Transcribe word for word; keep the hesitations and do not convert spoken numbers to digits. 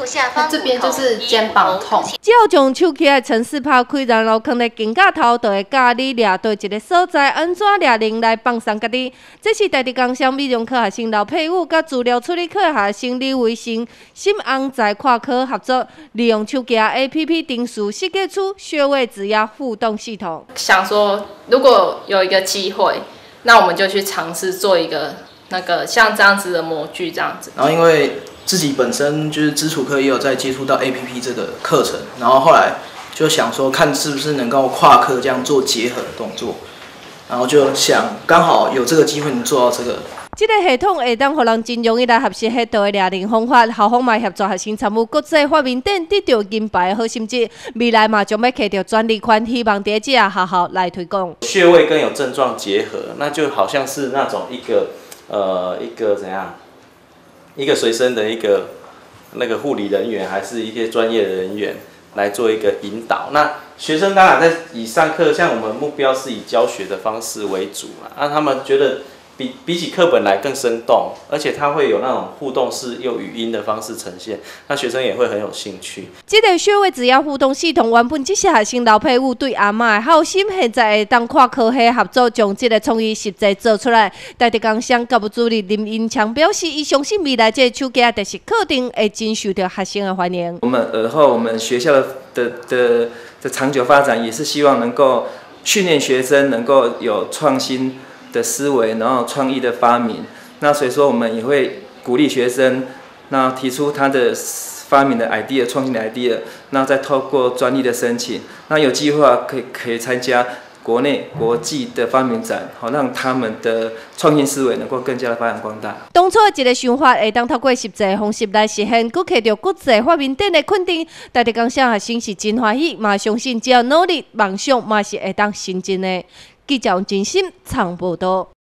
部下方这边就是肩膀痛。 只要将手起来城市拍开，然后放在肩胛头，就会教你抓对一个所在，安怎抓铃来放松家己。这是台中工商美容科学生刘佩武甲资料处理科学生李维生、心安在跨科合作，利用手机 A P P 定数设计出穴位指压互动系统。 想说，如果有一个机会，那我们就去尝试做一个那个像这样子的模具这样子。 然后因为自己本身就是基础课也有在接触到 A P P 这个课程，然后后来就想说看是不是能够跨科这样做结合的动作，然后就想刚好有这个机会能做到这个。 这个系统会当互人真容易来学习迄道的抓铃方法，校方嘛协助学生参与国际发明展，得到银牌的好成绩。未来嘛将要摕到专利权，希望在这学校来推广。 穴位跟有症状结合，那就好像是那种一个呃一个怎样，一个随身的一个那个护理人员，还是一些专业的人员来做一个引导。那学生当然在以上课，像我们目标是以教学的方式为主嘛，那他们觉得。比比起课本来更生动，而且它会有那种互动式又语音的方式呈现，那学生也会很有兴趣。 这个穴位指压互动系统原本只是学生刘佩武对阿嬷的好心，现在会当跨科系合作，将这个创意实际做出来。台中工商教务主任林英强表示，伊相信未来这个手机特色课程会真受到学生的欢迎。 我们而后我们学校的的的的长久发展，也是希望能够训练学生能够有创新的思维，然后创意的发明。那所以说，我们也会鼓励学生，那提出他的发明的 idea、创新的 idea， 那再透过专利的申请，那有计划可以可以参加国内、国际的发明展，好让他们的创新思维能够更加的发扬光大。 当初的一个想法会当透过实际的方式来实现，佮摕到国际发明展的肯定，台中工商学生是真欢喜，嘛相信只要努力，梦想嘛是会当成真的。记者真心长报道。